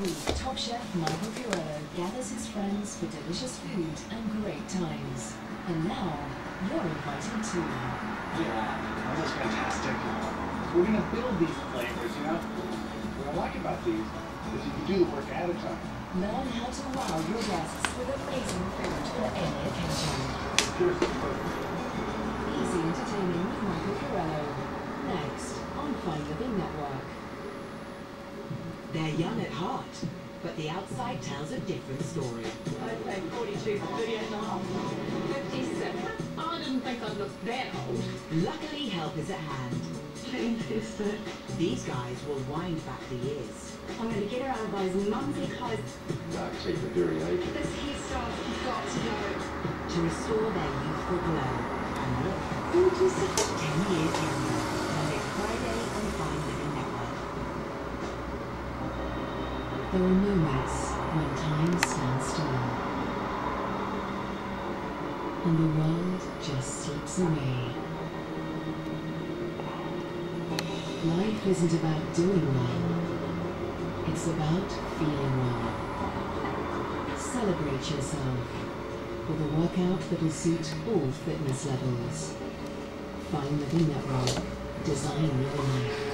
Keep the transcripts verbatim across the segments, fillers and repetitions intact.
week, top chef Michael Curello gathers his friends for delicious food and great times. And now, you're invited too. Yeah, that was fantastic. We're going to build these flavors, you know? What I like about these is you can do the work ahead of time. Learn how to wow your guests with amazing food for any occasion. Here's the flavor. Easy entertaining with Michael Curello. Next on Fine Living Network. They're young at heart, but the outside tells a different story. I played forty-two for Vietnam. fifty-seven. I didn't think I'd look that old. Luckily, help is at hand. Fantastic. These guys will wind back the years. I'm going to get her out of those mumsy clothes. Dark secret very aged. This hairstyle has got to go. To restore their youthful glow and look gorgeous ten years younger. Monday to Friday on Fine Living Network. There are moments when time stands still. And the world just slips away. Life isn't about doing well. It's about feeling well. Celebrate yourself with a workout that will suit all fitness levels. Fine Living Network. Design your life.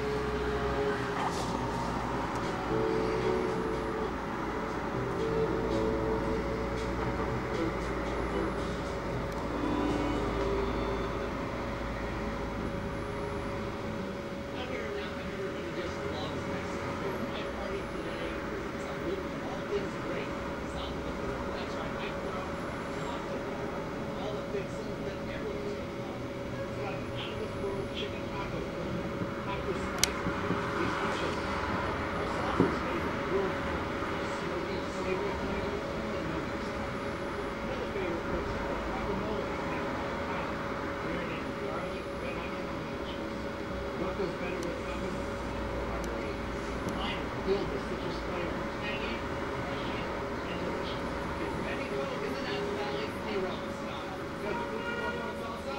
What goes better with something? Margarita. Mine filled with citrus flavor. Tangy, refreshing, and delicious. It's ready to cook in the Napa Valley, Nairobi style. Got the cookie water salsa?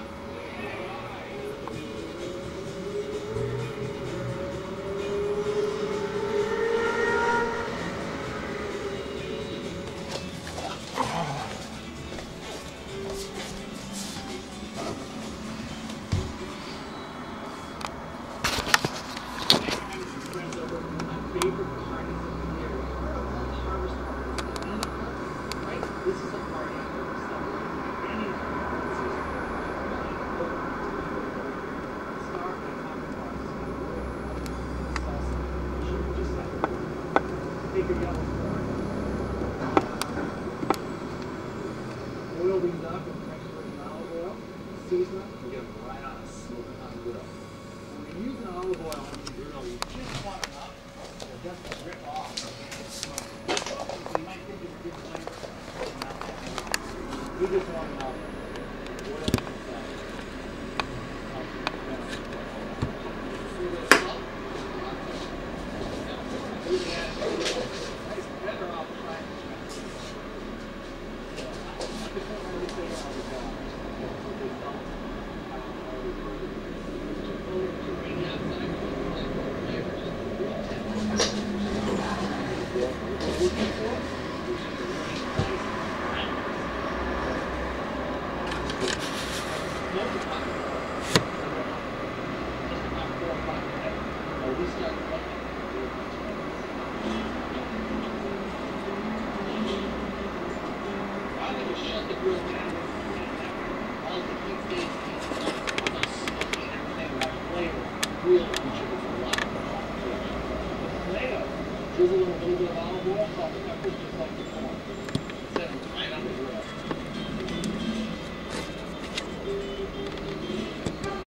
Oil these up in French virgin olive oil, season them, and get them right on a smoking hot grill. When you're using olive oil on your grill, you just want enough that it doesn't rip off. So you might think it's a good flavor, but not that good. You just want enough oil to the It's better off trying to shut the grill down. All the heat stays in the smoky and everything like flavor. Real contributes a lot. The tomato, drizzle in a little bit of olive oil, salt and pepper, just like before.